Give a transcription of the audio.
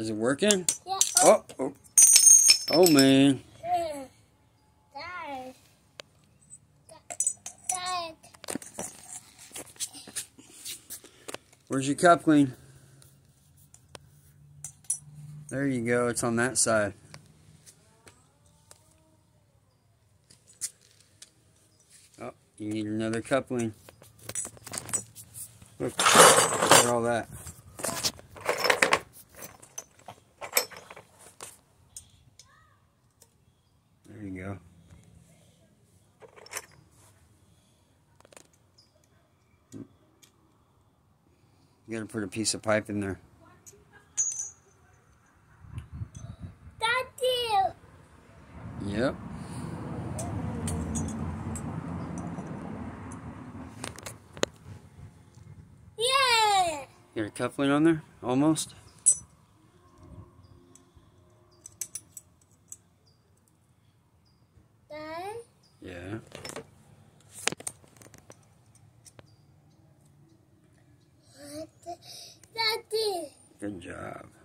Is it working? Yeah. Oh, oh, oh man. Where's your coupling? There you go. It's on that side. Oh, you need another coupling. Look at all that. There you go. You gotta put a piece of pipe in there. Daddy. Yep. Yeah. You got a coupling on there? Almost? Dad. Yeah. Daddy. Good job.